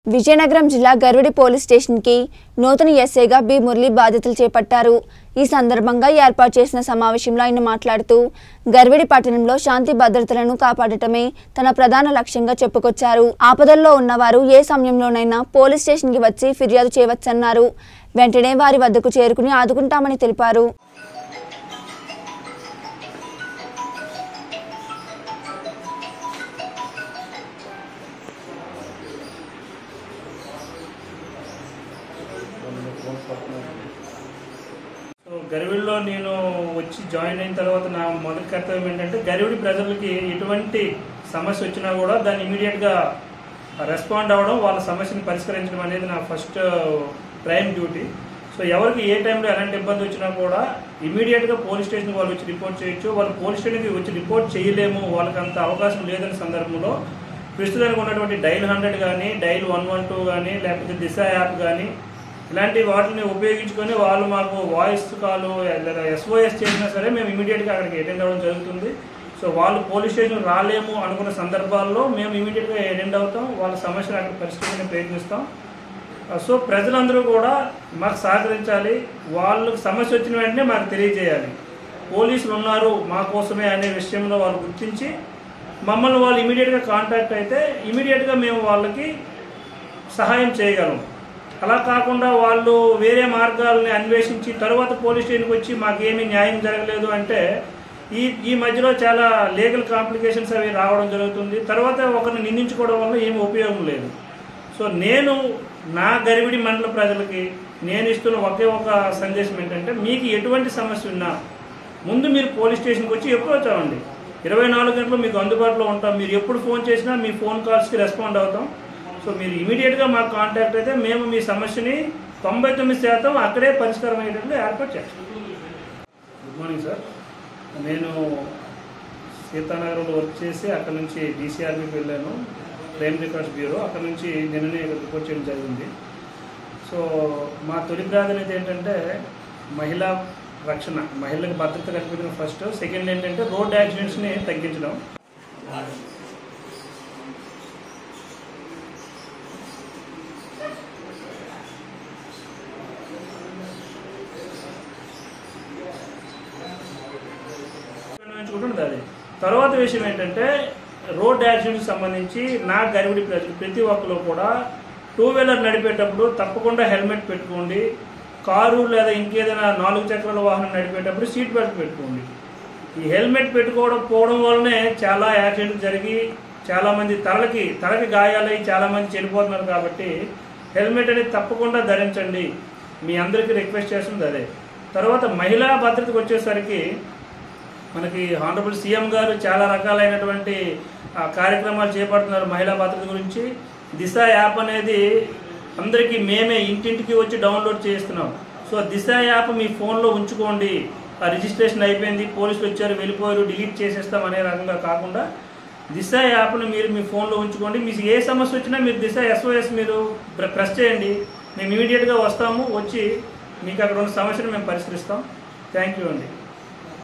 విజయనగరం జిల్లా Garvidi police station కి నూతన ఎస్ఐగా బి మురళి బాధ్యతలు చేపట్టారు। ఈ సందర్భంగా ఏర్పాటు చేసిన సమావేశంలో ఆయన మాట్లాడుతూ గర్విడి పట్టణంలో శాంతి భద్రతలను కాపాడటమే తన ప్రధాన లక్ష్యంగా చెప్పుకొచ్చారు। ఆపదల్లో ఉన్నవారు ఏ సమయంలోనైనా పోలీస్ స్టేషన్ కి వచ్చి ఫిర్యాదు చేయవచ్చన్నారు। వెంటనే వారి వద్దకు చేరుకుని ఆదుకుంటామని తెలిపారు। గర్విడిలో నేను వచ్చి జాయిన్ అయిన తర్వాత నా మొదటి కర్తవ్యం ఏంటంటే గర్విడి ప్రజలకి ఎటువంటి సమస్య వచ్చినా కూడా దాన్ని ఇమీడియట్గా రెస్పాండ్ అవ్వడం, వాళ్ళ సమస్యను పరిష్కరించడం అనేది నా ఫస్ట్ ప్రైమ్ డ్యూటీ। సో ఎవరికి ఏ టైంలో ఎలాంటి ఇబ్బంది వచ్చినా కూడా ఇమీడియట్గా పోలీస్ స్టేషన్కి వాళ్ళు వచ్చి రిపోర్ట్ చేయొచ్చు। వాళ్ళు పోలీస్ స్టేషన్కి వచ్చి రిపోర్ట్ చేయలేము, వాళ్ళకి అంత అవకాశం లేదని సందర్భంలో ప్రస్తుతానికి ఉన్నటువంటి డైల్ 100 కానీ, డైల్ 112 కానీ, లేకపోతే దిశ యాప్ కానీ ఇలాంటి వాటిని ఉపయోగించుకొని వాళ్ళు మాకు వాయిస్ కాల్ లేదా SOS చేసినా సరే మేము ఇమీడియట్గా అక్కడికి అటెండ్ అవ్వడం జరుగుతుంది। సో వాళ్ళు పోలీస్ స్టేషన్ రాలేము అనుకున్న సందర్భాల్లో మేము ఇమీడియట్గా అటెండ్ అవుతాం, వాళ్ళ సమస్యను అక్కడ పరిష్కరించే ప్రయత్నిస్తాం। సో ప్రజలందరూ కూడా మాకు సహకరించాలి, వాళ్ళకు సమస్య వచ్చిన వెంటనే మాకు తెలియజేయాలి। పోలీసులు ఉన్నారు మా కోసమే అనే విషయంలో వాళ్ళు గుర్తించి మమ్మల్ని వాళ్ళు ఇమీడియట్గా కాంటాక్ట్ అయితే ఇమీడియట్గా మేము వాళ్ళకి సహాయం చేయగలం। అలా కాకుండా వాళ్ళు వేరే మార్గాలని అన్వేషించి తర్వాత పోలీస్ స్టేషన్కి వచ్చి మాకేమీ న్యాయం జరగలేదు అంటే ఈ మధ్యలో చాలా లీగల్ కాంప్లికేషన్స్ అవి రావడం జరుగుతుంది। తర్వాత ఒకరిని నిందించుకోవడం వల్ల ఏమి ఉపయోగం లేదు। సో నేను నా గర్విడి మండల ప్రజలకి నేను ఇస్తున్న ఒకే ఒక సందేశం ఏంటంటే, మీకు ఎటువంటి సమస్య ఉన్నా ముందు మీరు పోలీస్ స్టేషన్కి వచ్చి అప్రోచ్ అవ్వండి। 24 గంటలు మీకు అందుబాటులో ఉంటాం, మీరు ఎప్పుడు ఫోన్ చేసినా మీ ఫోన్ కాల్స్కి రెస్పాండ్ అవుతాం। సో మీరు ఇమీడియట్గా మాకు కాంటాక్ట్ అయితే మేము మీ సమస్యని 99% అక్కడే పరిష్కారం అయ్యేటట్లు ఏర్పాటు చేస్తాం। గుడ్ మార్నింగ్ సార్, నేను సీతానగర్లో వర్క్ చేసి అక్కడ నుంచి DCRBకి వెళ్ళాను, క్రైమ్ రికార్డ్స్ బ్యూరో, అక్కడ నుంచి నిన్ననే రిపోర్ట్ చేయడం జరిగింది। సో మా తొలి ప్రాధాన్యత ఏంటంటే మహిళా రక్షణ, మహిళలకు భద్రత కల్పించడం ఫస్ట్, సెకండ్ ఏంటంటే రోడ్ యాక్సిడెంట్స్ని తగ్గించడం। అది తర్వాత విషయం ఏంటంటే రోడ్ యాక్సిడెంట్కి సంబంధించి నా గర్విడి ప్రజలు ప్రతి ఒక్కరు కూడా 2 వీలర్ నడిపేటప్పుడు తప్పకుండా హెల్మెట్ పెట్టుకోండి, కారు లేదా ఇంకేదైనా 4 చక్రాల వాహనం నడిపేటప్పుడు సీట్ బెల్ట్ పెట్టుకోండి। ఈ హెల్మెట్ పెట్టుకోవడం వల్లనే చాలా యాక్సిడెంట్లు జరిగి చాలామంది తలకి గాయాలై చాలామంది చనిపోతున్నారు। కాబట్టి హెల్మెట్ అనేది తప్పకుండా ధరించండి, మీ అందరికీ రిక్వెస్ట్ చేస్తుంది అదే। తర్వాత మహిళా భద్రతకు వచ్చేసరికి మనకి హానరబుల్ CM గారు చాలా రకాలైనటువంటి కార్యక్రమాలు చేపడుతున్నారు మహిళా భద్రత గురించి। దిశ యాప్ అనేది అందరికీ మేమే ఇంటింటికి వచ్చి డౌన్లోడ్ చేస్తున్నాం। సో దిశ యాప్ మీ ఫోన్లో ఉంచుకోండి, రిజిస్ట్రేషన్ అయిపోయింది, పోలీసులు వచ్చారు వెళ్ళిపోయారు డిలీట్ చేసేస్తాం అనే రకంగా కాకుండా దిశ యాప్ను మీరు మీ ఫోన్లో ఉంచుకోండి। మీకు ఏ సమస్య వచ్చినా మీరు దిశ SOS మీరు ప్రెస్ చేయండి, మేము ఇమీడియట్గా వస్తాము, వచ్చి మీకు అక్కడ ఉన్న సమస్యను మేము పరిష్కరిస్తాం। థ్యాంక్ యూ అండి।